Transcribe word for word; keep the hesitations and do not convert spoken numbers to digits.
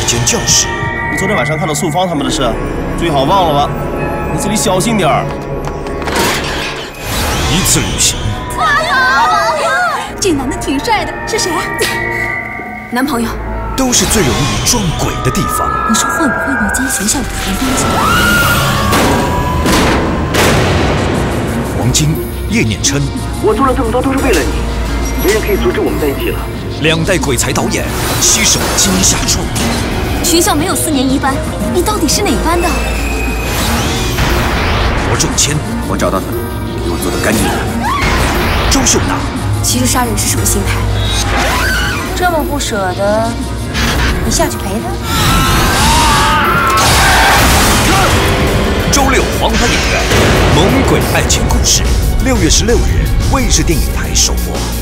间教室。 你昨天晚上看到素芳他们的事，最好忘了吧。你自己小心点儿。 一次旅行。 这男的挺帅的，是谁啊？男朋友。 都是最容易撞鬼的地方。 你说会不会那间学校有同风险？ 黄金、叶念琛， 我做了这么多都是为了你，没人可以阻止我们在一起了。 两代鬼才导演携手金夏创意。 学校没有四年一班，你到底是哪班的？ 罗仲谦， 我找到他，给我做的干净点。 周秀娜， 其实杀人是什么心态？ 这么不舍得，你下去陪他。 周六黄牌影院《猛鬼爱情故事》，六月十六日卫视电影台首播。